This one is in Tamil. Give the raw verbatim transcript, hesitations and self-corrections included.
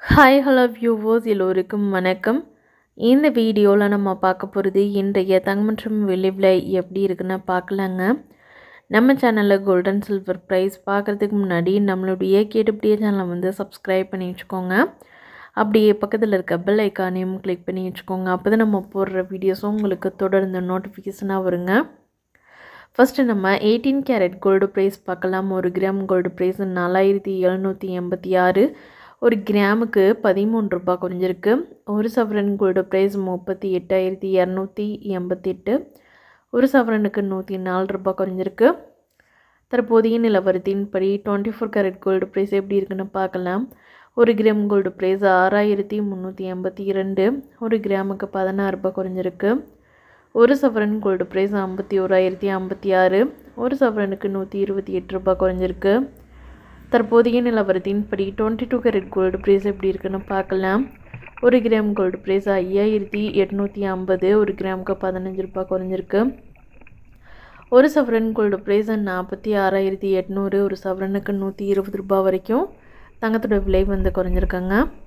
ஹாய் ஹலோ வியூவர்ஸ் எல்லோருக்கும் வணக்கம். இந்த வீடியோவில் நம்ம பார்க்க போகிறது இன்றைய தங்கம் மற்றும் வெள்ளி விலை எப்படி இருக்குன்னு பார்க்கலாங்க. நம்ம சேனலில் கோல்டன் சில்வர் ப்ரைஸ் பார்க்குறதுக்கு முன்னாடி நம்மளுடைய கேட்டுப்படியே சேனலை வந்து சப்ஸ்கிரைப் பண்ணி வச்சுக்கோங்க. அப்படியே பக்கத்தில் இருக்க பெல் ஐக்கானையும் கிளிக் பண்ணி வச்சுக்கோங்க. அப்போ தான் நம்ம போடுற வீடியோஸும் உங்களுக்கு தொடர்ந்து நோட்டிஃபிகேஷனாக வருங்க. ஃபஸ்ட்டு நம்ம எயிட்டீன் கேரட் கோல்டு ப்ரைஸ் பார்க்கலாம். ஒரு கிராம் கோல்டு ப்ரைஸ் நாலாயிரத்தி எழுநூற்றி எண்பத்தி ஆறு, ஒரு கிராமுக்கு பதிமூன்று ரூபாய் குறைஞ்சிருக்கு. ஒரு சவரன் கோல்டு ப்ரைஸ் முப்பத்தி எட்டாயிரத்தி இரநூத்தி எண்பத்தெட்டு, ஒரு சவரனுக்கு நூற்றி நாலு ரூபாய் குறைஞ்சிருக்கு. தற்போதைய நிலவரத்தின்படி twenty four carat gold price எப்படி இருக்குன்னு பார்க்கலாம். ஒரு கிராம் கோல்டு ப்ரைஸ் ஆறாயிரத்தி முந்நூற்றி எண்பத்தி இரண்டு, ஒரு கிராமுக்கு பதினாறு ரூபாய் குறைஞ்சிருக்கு. ஒரு சவரன் கோல்டு ப்ரைஸ் ஐம்பத்தி ஓராயிரத்தி ஐம்பத்தி ஆறு, ஒரு சவரனுக்கு நூற்றி இருபத்தி எட்டு ரூபாய் குறைஞ்சிருக்கு. தற்போதைய நிலவரத்தின்படி twenty two carat gold price எப்படி இருக்குன்னு பார்க்கலாம். ஒரு கிராம் கோல்டு ப்ரைஸ் ஐயாயிரத்தி எட்நூற்றி ஐம்பது, ஒரு கிராமுக்கு பதினஞ்சு ரூபாய் குறைஞ்சிருக்கு. ஒரு சவரன் கோல்டு ப்ரைஸ் நாற்பத்தி ஆறாயிரத்தி எட்நூறு, ஒரு சவரனுக்கு நூற்றி இருபது ரூபாய் வரைக்கும் தங்கத்தோட விலை வந்து குறைஞ்சிருக்காங்க.